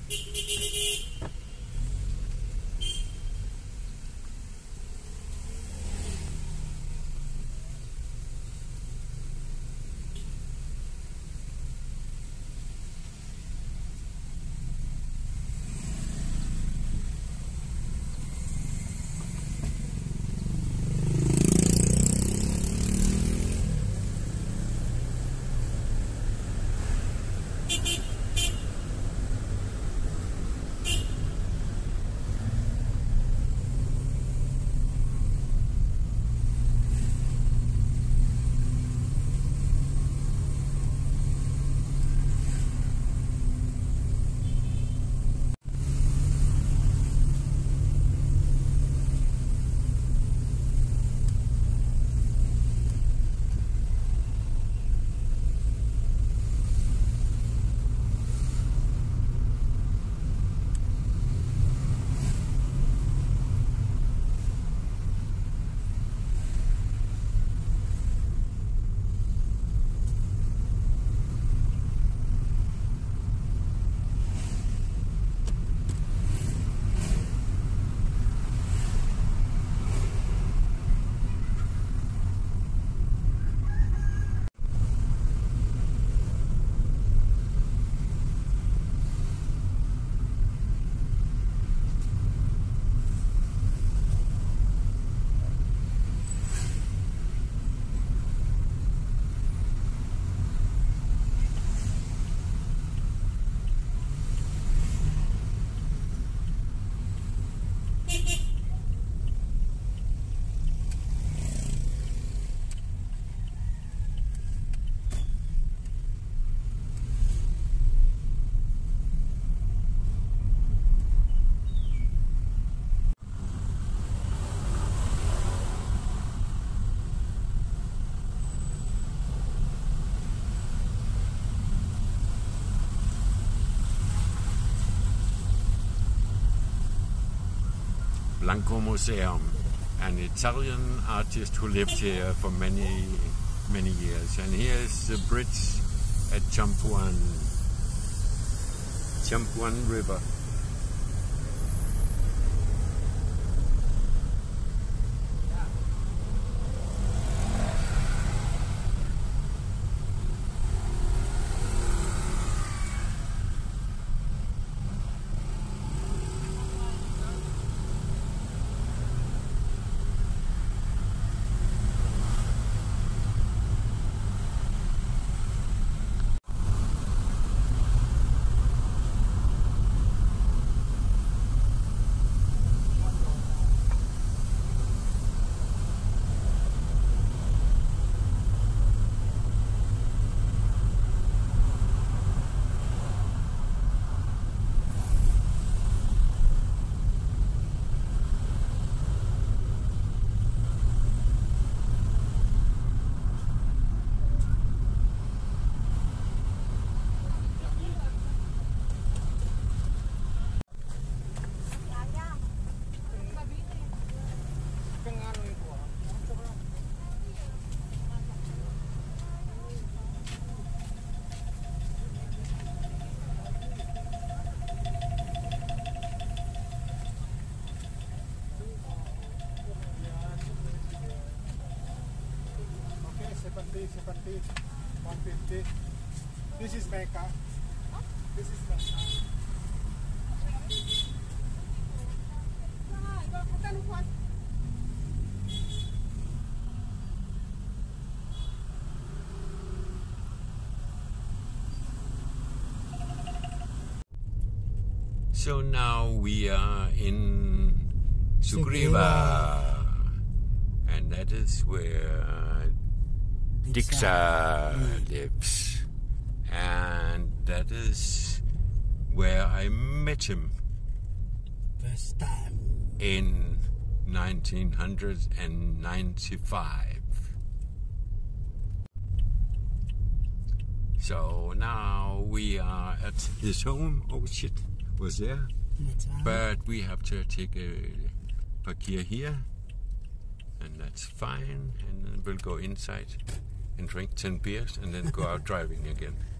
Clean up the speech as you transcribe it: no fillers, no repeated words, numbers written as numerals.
Blanco Museum, an Italian artist who lived here for many years. And here's the bridge at Champuan River. $70, $150. This is Mecca. This is Mecca. So now we are in Sugriva, and that is where Dixa lives, and that is where I met him first time in 1995. So now we are at his home. Oh shit, was there? But we have to take a parkir here, and that's fine, and then we'll go inside and drink 10 beers and then go out driving again.